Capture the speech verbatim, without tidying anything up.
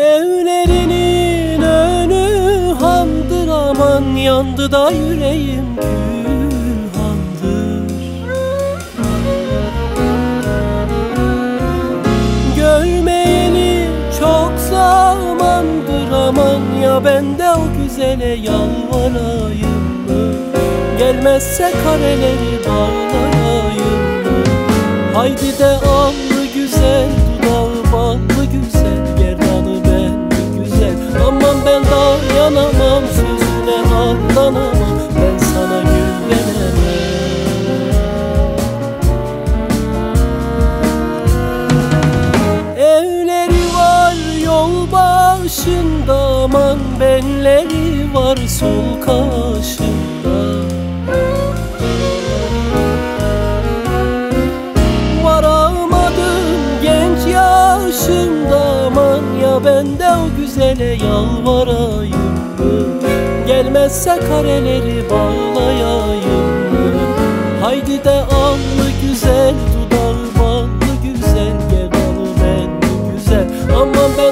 Evlerinin önü handır, aman yandı da yüreğim külhandır. Görmeyeli çok zamandır, aman ya ben de o güzele yalvarayım mı? Gelmezse kareleri bağlayayım mı? Haydi de allı güzel, dudağı ballı güzel, gerdanı benli güzel. Aman ben dayanamam, sözüne aldanamam, ben sana güvenemem. Evleri var yol başında, aman benleri var sol kaşında. Yaşımda aman ya ben de o güzele yalvarayım mı? Gelmezse kareleri bağlayayım mı? Haydi de allı güzel, dudağı ballı güzel, gerdanı benli güzel. Aman ben